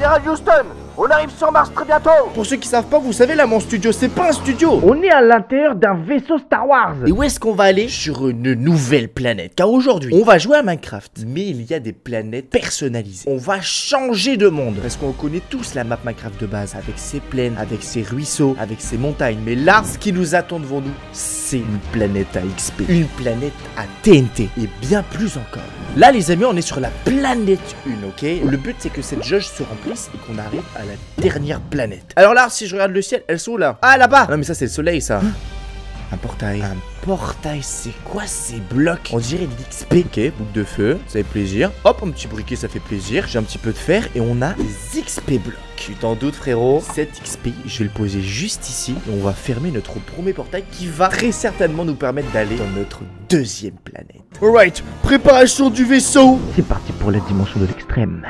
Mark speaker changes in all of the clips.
Speaker 1: Général Houston, on arrive sur Mars très bientôt.
Speaker 2: Pour ceux qui savent pas, vous savez là, mon studio, c'est pas un studio.
Speaker 1: On est à l'intérieur d'un vaisseau Star Wars.
Speaker 2: Et où est-ce qu'on va aller? Sur une nouvelle planète. Car aujourd'hui, on va jouer à Minecraft, mais il y a des planètes personnalisées. On va changer de monde. Parce qu'on connaît tous la map Minecraft de base, avec ses plaines, avec ses ruisseaux, avec ses montagnes. Mais là, ce qui nous attend devant nous, c'est une planète à XP. Une planète à TNT. Et bien plus encore. Là, les amis, on est sur la planète 1, ok? Le but, c'est que cette jauge se remplisse et qu'on arrive à la dernière planète. Alors là, si je regarde le ciel, elles sont où là? Ah, là-bas! Non, mais ça, c'est le soleil, ça. Un portail. Un portail, c'est quoi ces blocs? On dirait de l'XP. Ok, boucle de feu, ça fait plaisir. Hop, un petit briquet, ça fait plaisir. J'ai un petit peu de fer et on a des XP blocs. Tu t'en doutes, frérot? Cet XP, je vais le poser juste ici et on va fermer notre premier portail qui va très certainement nous permettre d'aller dans notre deuxième planète. Alright, préparation du vaisseau.
Speaker 1: C'est parti pour la dimension de l'extrême.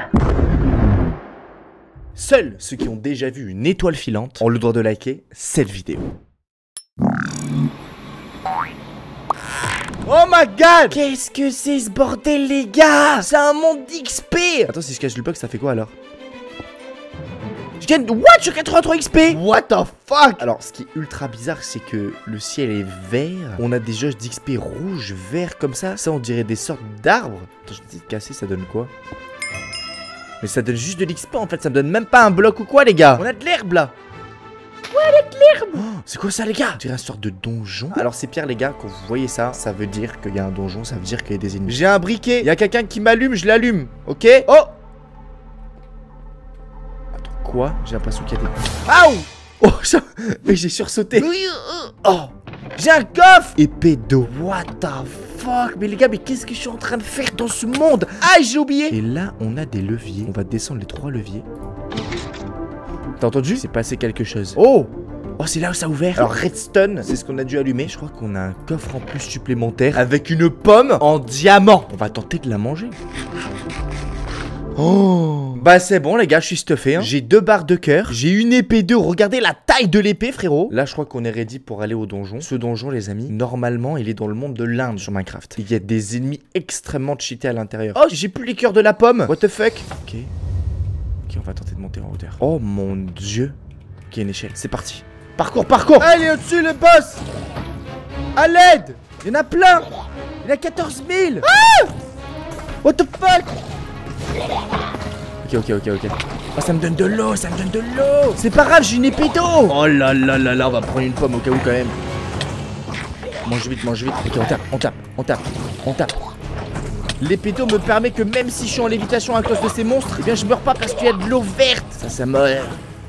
Speaker 2: Seuls ceux qui ont déjà vu une étoile filante ont le droit de liker cette vidéo. Oh my god! Qu'est-ce que c'est ce bordel, les gars? C'est un monde d'XP! Attends, si je cache le bloc, ça fait quoi alors? Je gagne... What? Je suis 83 XP! What the fuck? Alors, ce qui est ultra bizarre, c'est que le ciel est vert. On a des jauges d'XP rouge, vert, comme ça. Ça, on dirait des sortes d'arbres. Attends, je vais essayer de casser, ça donne quoi? Mais ça donne juste de l'XP, en fait. Ça me donne même pas un bloc ou quoi, les gars? On a de l'herbe, là. Ouais, de l'herbe. Oh, c'est quoi ça, les gars? C'est une sorte de donjon. Alors c'est Pierre, les gars, quand vous voyez ça, ça veut dire qu'il y a un donjon, ça veut dire qu'il y a des ennemis. J'ai un briquet, il y a quelqu'un qui m'allume, je l'allume. Ok? Oh! Attends, quoi? J'ai l'impression qu'il y a des... Aouh! Oh, mais j'ai sursauté. Oh! J'ai un coffre! Épée d'eau. What the fuck? Mais les gars, mais qu'est-ce que je suis en train de faire dans ce monde? Ah, j'ai oublié! Et là, on a des leviers. On va descendre les 3 leviers. T'as entendu? C'est passé quelque chose. Oh! Oh, c'est là où ça a ouvert. Alors, redstone, c'est ce qu'on a dû allumer. Je crois qu'on a un coffre en plus supplémentaire avec une pomme en diamant. On va tenter de la manger. Oh! Bah, c'est bon, les gars, je suis stuffé. Hein. J'ai 2 barres de cœur. J'ai une épée d'eau. Regardez la taille de l'épée, frérot. Là, je crois qu'on est ready pour aller au donjon. Ce donjon, les amis, normalement, il est dans le monde de l'Inde sur Minecraft. Il y a des ennemis extrêmement cheatés à l'intérieur. Oh, j'ai plus les cœurs de la pomme. What the fuck? Ok. Ok, on va tenter de monter en hauteur. Oh mon dieu. Ok, une échelle. C'est parti. Parcours, parcours. Allez, au-dessus, le boss. À l'aide. Il y en a plein. Il y en a 14 000. Ah! What the fuck? Ok. Oh, ça me donne de l'eau, ça me donne de l'eau. C'est pas grave, j'ai une épée d'eau. Oh là là là là, on va prendre une pomme au cas où quand même. Mange vite, mange vite. Ok, on tape. L'épée d'eau me permet que même si je suis en lévitation à cause de ces monstres, eh bien je meurs pas parce qu'il y a de l'eau verte. Ça meurt.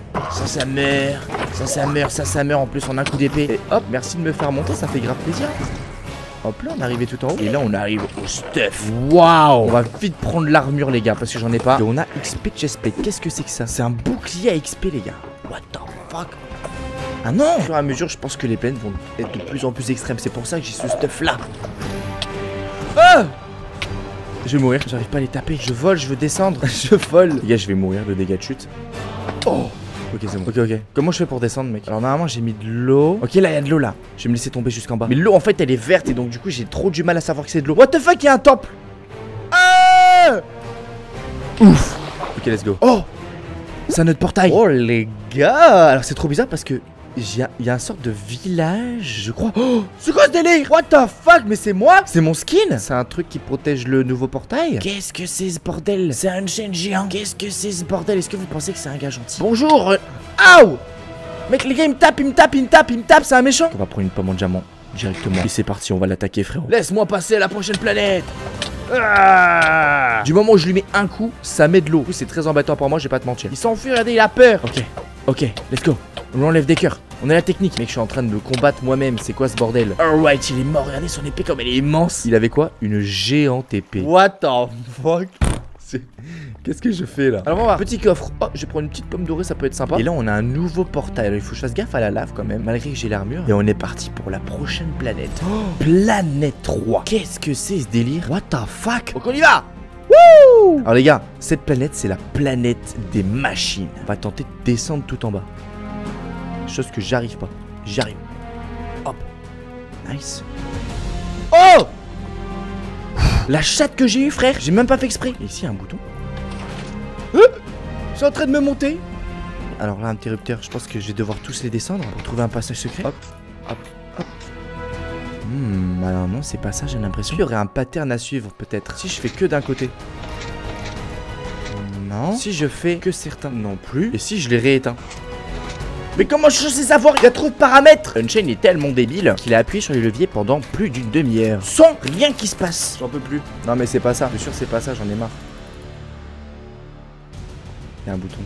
Speaker 2: Ça meurt en plus en un coup d'épée. Et hop, merci de me faire monter, ça fait grave plaisir. Hop là, on est arrivé tout en haut. Et là, on arrive au stuff. Waouh! On va vite prendre l'armure, les gars, parce que j'en ai pas. Et on a XP chestplate. Qu'est-ce que c'est que ça? C'est un bouclier à XP, les gars. What the fuck? Ah non! Au fur et à mesure, je pense que les plaines vont être de plus en plus extrêmes. C'est pour ça que j'ai ce stuff là. Ah! Je vais mourir, j'arrive pas à les taper. Je vole, je veux descendre. Je vole. Les gars, je vais mourir de dégâts de chute. Oh! Ok, c'est bon. Ok. Comment je fais pour descendre, mec? Alors, normalement, j'ai mis de l'eau. Ok, là, il y a de l'eau là. Je vais me laisser tomber jusqu'en bas. Mais l'eau, en fait, elle est verte et donc, du coup, j'ai trop du mal à savoir que c'est de l'eau. What the fuck, il y a un temple. Ah! Ouf. Ok, let's go. Oh! C'est un autre portail. Oh, les gars. Alors, c'est trop bizarre parce que il y a un sorte de village, je crois. Oh, c'est quoi ce délire? What the fuck? Mais c'est moi? C'est mon skin? C'est un truc qui protège le nouveau portail? Qu'est-ce que c'est ce bordel? C'est un chaîne géant. Qu'est-ce que c'est ce bordel? Est-ce que vous pensez que c'est un gars gentil? Bonjour. Aouh! Mec, les gars, il me tape, c'est un méchant. On va prendre une pomme en diamant directement. Et c'est parti, on va l'attaquer, frérot. Laisse-moi passer à la prochaine planète. Ah! Du moment où je lui mets un coup, ça met de l'eau. C'est très embêtant pour moi, je vais pas te mentir. Il s'enfuit, regardez, il a peur. Ok, let's go. On lui enlève des cœurs. On a la technique. Mec, je suis en train de me combattre moi-même. C'est quoi ce bordel? Alright, il est mort. Regardez son épée comme elle est immense. Il avait quoi? Une géante épée. What the fuck? Qu'est-ce que je fais là? Alors on va voir. Petit coffre. Oh, je vais prendre une petite pomme dorée, ça peut être sympa. Et là, on a un nouveau portail. Alors il faut que je fasse gaffe à la lave quand même, malgré que j'ai l'armure. Et on est parti pour la prochaine planète. Oh, planète 3. Qu'est-ce que c'est ce délire? What the fuck? Donc on y va! Wouh! Alors les gars, cette planète, c'est la planète des machines. On va tenter de descendre tout en bas. Chose que j'arrive pas. J'arrive. Hop. Nice. Oh! La chatte que j'ai eue, frère. J'ai même pas fait exprès. Et ici, un bouton. C'est en train de me monter. Alors là, interrupteur, je pense que je vais devoir tous les descendre pour trouver un passage secret. Hop, hop, hop. Alors non, c'est pas ça, j'ai l'impression. Il y aurait un pattern à suivre, peut-être. Si je fais que d'un côté. Non. Si je fais que certains, non plus. Et si je les rééteins. Mais comment je sais savoir? Il y a trop de paramètres. Unchained est tellement débile qu'il a appuyé sur les leviers pendant plus d'une demi-heure. Sans rien qui se passe. J'en peux plus. Non mais c'est pas ça. Je suis sûr c'est pas ça, j'en ai marre. Il y a un bouton.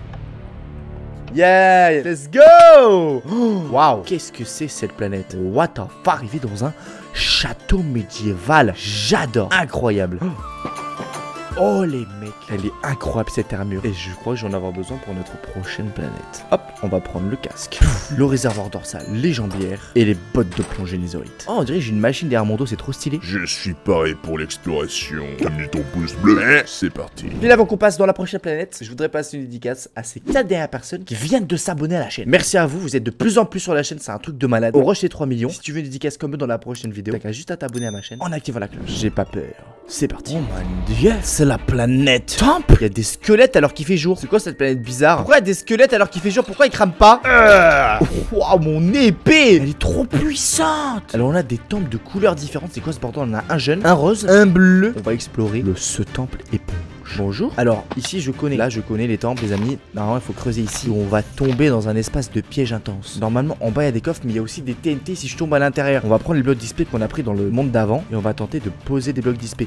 Speaker 2: Yeah, let's go. Waouh, qu'est-ce que c'est cette planète? What the fuck, arriver dans un château médiéval. J'adore, incroyable. Oh les mecs, elle est incroyable cette armure. Et je crois que j'en avoir besoin pour notre prochaine planète. Hop, on va prendre le casque, le réservoir dorsal, les jambières et les bottes de plongée nésorite. Oh on dirait que j'ai une machine derrière mon dos, c'est trop stylé.
Speaker 3: Je suis paré pour l'exploration. T'as mis ton pouce bleu. C'est parti.
Speaker 2: Puis avant qu'on passe dans la prochaine planète, je voudrais passer une dédicace à ces 4 dernières personnes qui viennent de s'abonner à la chaîne. Merci à vous, vous êtes de plus en plus sur la chaîne, c'est un truc de malade. On rush les 3 millions. Si tu veux une dédicace comme eux dans la prochaine vidéo, t'as qu'à juste à t'abonner à ma chaîne en activant la cloche. J'ai pas peur. C'est parti. Oh mon dieu, c'est la planète Temple. Il y a des squelettes alors qu'il fait jour. C'est quoi cette planète bizarre? Pourquoi il y a des squelettes alors qu'il fait jour? Pourquoi ils crament pas? Waouh, mon épée, elle est trop puissante. Alors on a des temples de couleurs différentes. C'est quoi ce bordel? On a un jaune, un rose, un bleu. On va explorer ce temple éponge. Bonjour. Alors ici je connais. Là je connais les temples les amis. Normalement il faut creuser ici où on va tomber dans un espace de piège intense. Normalement en bas il y a des coffres mais il y a aussi des TNT si je tombe à l'intérieur. On va prendre les blocs d'XP qu'on a pris dans le monde d'avant et on va tenter de poser des blocs d'XP.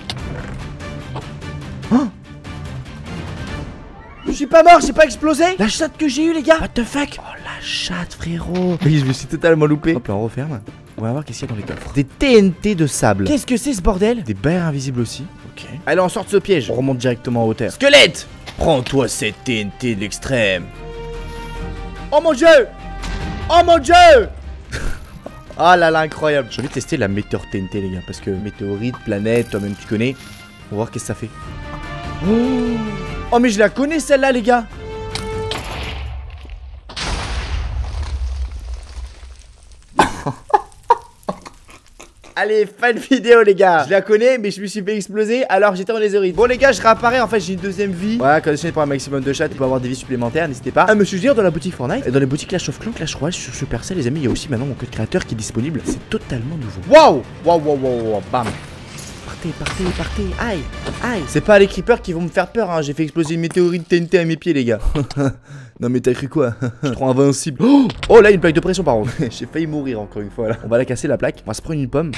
Speaker 2: Oh, je suis pas mort, j'ai pas explosé. La chatte que j'ai eu les gars. What the fuck? Oh la chatte frérot. Oui je me suis totalement loupé. Hop là on referme. On va voir qu'est-ce qu'il y a dans les coffres. Des TNT de sable. Qu'est-ce que c'est ce bordel? Des barrières invisibles aussi. Ok. Allez on sort de ce piège. On remonte directement en hauteur. Squelette, prends-toi cette TNT de l'extrême. Oh mon dieu. Oh mon dieu. Ah là là incroyable. J'ai envie de tester la météore TNT les gars. Parce que météorite, planète, toi-même tu connais. On va voir qu'est-ce que ça fait. Oh mais je la connais celle-là les gars. Allez, fin de vidéo les gars. Je la connais mais je me suis fait exploser alors j'étais en lézorite. Bon les gars je réapparais, en fait j'ai une deuxième vie. Voilà, quand vous pour un maximum de chats pour avoir des vies supplémentaires, n'hésitez pas à me suivre dans la boutique Fortnite et dans les boutiques Clash of Clans, Clash Royale, sur Supercell les amis. Il y a aussi maintenant mon code créateur qui est disponible. C'est totalement nouveau. Waouh. Waouh, bam. Partez, aïe, aïe. C'est pas les creepers qui vont me faire peur, hein. J'ai fait exploser une météorite TNT à mes pieds, les gars. Non, mais t'as cru quoi? Je suis trop invincible. Oh, là, une plaque de pression, par contre. J'ai failli mourir encore une fois, là. On va la casser, la plaque. On va se prendre une pomme.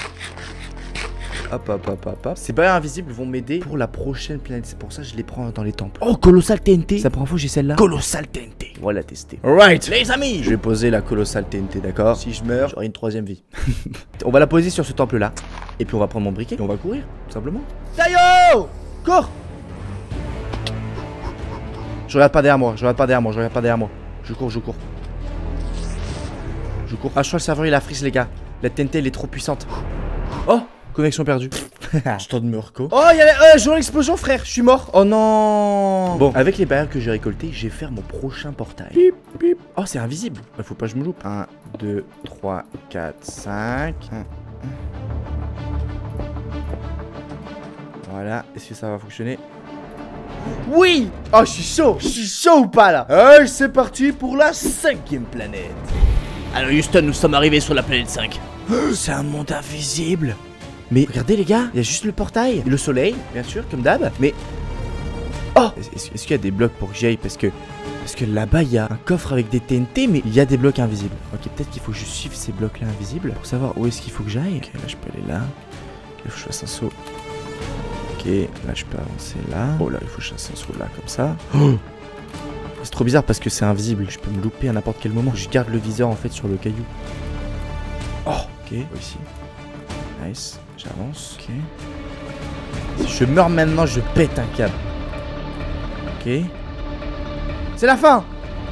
Speaker 2: Hop. Ces barrières invisibles vont m'aider pour la prochaine planète. C'est pour ça que je les prends dans les temples. Oh, colossal TNT. C'est la première fois que j'ai celle-là. Colossal TNT. On va la tester. Alright, les amis. Je vais poser la colossal TNT, d'accord? Si je meurs, j'aurai une troisième vie. On va la poser sur ce temple-là. Et puis on va prendre mon briquet et on va courir, tout simplement. Tayo! Cours! Je regarde pas derrière moi, Je cours. Ah, je crois que le serveur il a freeze, les gars. La TNT elle est trop puissante. Oh! Connexion perdue. Je tente de me reco. Oh, il y a jour l'explosion, frère. Je suis mort. Oh non. Bon, avec les barrières que j'ai récoltées, je vais faire mon prochain portail. Pip, pip. Oh, c'est invisible. Faut pas que je me loupe. 1, 2, 3, 4, 5. Voilà. Est-ce que ça va fonctionner? Oui. Oh, je suis chaud ou pas là? Allez, c'est parti pour la 5e planète. Alors Houston, nous sommes arrivés sur la planète 5. C'est un monde invisible. Mais regardez les gars, il y a juste le portail et le soleil, bien sûr, comme d'hab. Mais oh, est-ce qu'il y a des blocs pour que j'y aille? Parce que là-bas il y a un coffre avec des TNT, mais il y a des blocs invisibles. Ok, peut-être qu'il faut que je suive ces blocs-là invisibles pour savoir où est-ce qu'il faut que j'aille. Ok, là je peux aller là. Il faut que je fasse un saut. Ok, là je peux avancer là. Oh là, il faut que je fasse un saut là comme ça. Oh, c'est trop bizarre parce que c'est invisible. Je peux me louper à n'importe quel moment. Je garde le viseur en fait sur le caillou. Oh, ok, ici. Nice. J'avance, ok. Si je meurs maintenant, je pète un câble. Ok. C'est la fin.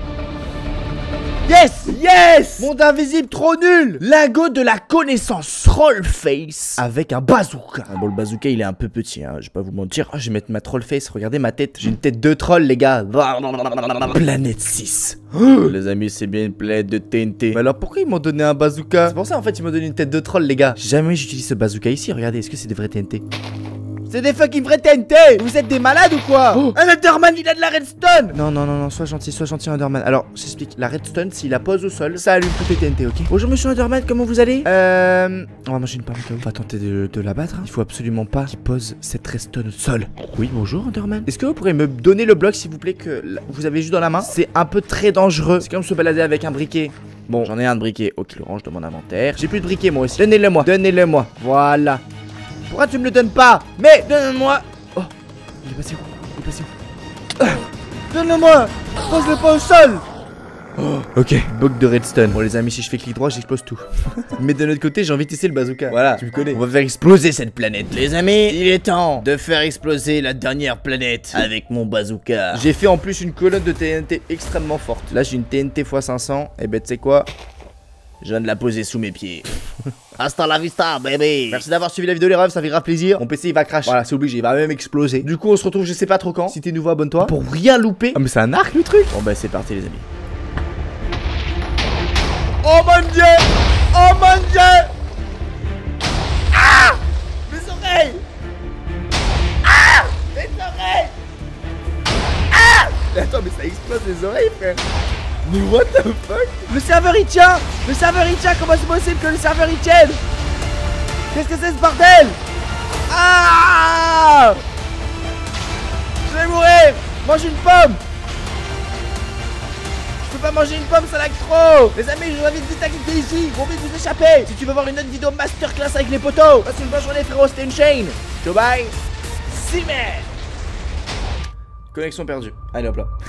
Speaker 2: Yes. Monde invisible trop nul. Lingot de la connaissance. Trollface avec un bazooka. Bon, le bazooka il est un peu petit, hein, je vais pas vous mentir. Oh, je vais mettre ma trollface, regardez ma tête. J'ai une tête de troll les gars. Planète 6. Les amis, c'est bien une planète de TNT. Mais alors pourquoi ils m'ont donné un bazooka? C'est pour ça en fait ils m'ont donné une tête de troll les gars. Jamais j'utilise ce bazooka ici, regardez, est-ce que c'est des vrais TNT? C'est des fucking vrais TNT. Vous êtes des malades ou quoi? Un Enderman, il a de la redstone. Non, sois gentil Enderman. Alors, j'explique. La redstone, s'il la pose au sol, ça allume toutes les TNT, ok? Bonjour monsieur Enderman, comment vous allez? On va manger une pomme. On va tenter de la battre. Il faut absolument pas qu'il pose cette redstone au sol. Oui, bonjour Enderman. Est-ce que vous pourrez me donner le bloc s'il vous plaît que vous avez juste dans la main? C'est un peu très dangereux. C'est comme se balader avec un briquet. Bon, j'en ai un de briquet. Ok, le range de mon inventaire. J'ai plus de briquet moi aussi. Donnez-le moi. Voilà. Pourquoi tu me le donnes pas? Mais donne-moi. Oh, il est passé où? Donne-le-moi. Pose-le pas au sol. Oh, ok, bloc de redstone. Bon les amis, si je fais clic droit, j'explose tout. Mais de l'autre côté, j'ai envie de tester le bazooka. Voilà, tu me connais. On va faire exploser cette planète. Les amis, il est temps de faire exploser la dernière planète avec mon bazooka. J'ai fait en plus une colonne de TNT extrêmement forte. Là, j'ai une TNT x 500. Et ben, tu sais quoi? Je viens de la poser sous mes pieds. Hasta la vista, baby. Merci d'avoir suivi la vidéo les refs, ça fait grave plaisir. Mon PC il va crash. Voilà, c'est obligé, il va même exploser. Du coup, on se retrouve je sais pas trop quand. Si t'es nouveau, abonne-toi. Pour rien louper. Ah mais c'est un arc le truc. Bon bah c'est parti les amis. Oh mon dieu! Oh mon dieu! Ah! Mes oreilles! Ah! Mes oreilles! Ah! Mais attends, mais ça explose les oreilles, frère! Mais what the fuck? Le serveur il tient! Le serveur il tient! Comment c'est possible que le serveur il tienne? Qu'est-ce que c'est ce bordel? Ah! Je vais mourir! Mange une pomme! Je peux pas manger une pomme, ça lag trop. Les amis, je vous invite vite à cliquer ici pour vite vous échapper. Si tu veux voir une autre vidéo masterclass avec les potos, passe une bonne journée frérot, c'était une chaîne. Ciao bye. Connexion perdue. Allez hop là.